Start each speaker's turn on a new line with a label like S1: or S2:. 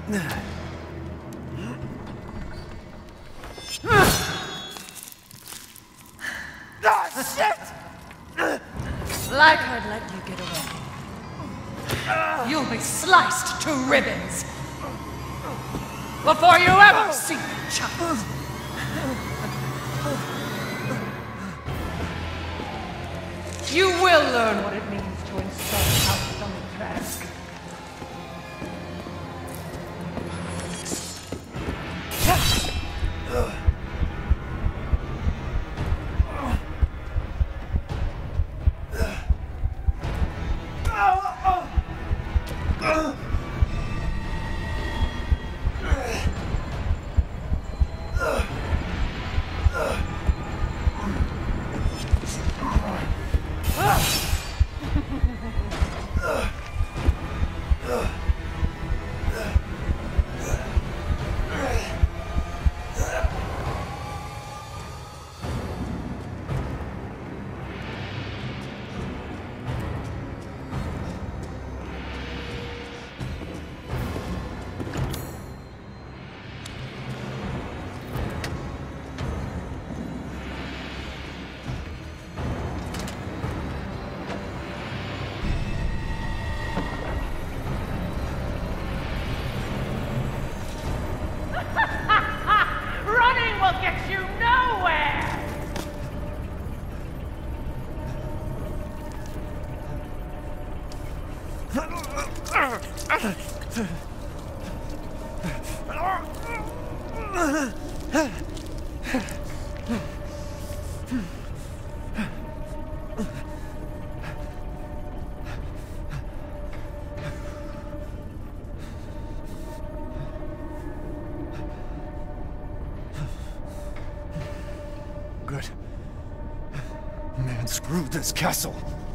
S1: Like I'd let you get away. You'll be sliced to ribbons before you ever see the child. You will learn what it means to insult House Dimitrescu.
S2: Get you nowhere!
S3: Good. Man, screw this castle.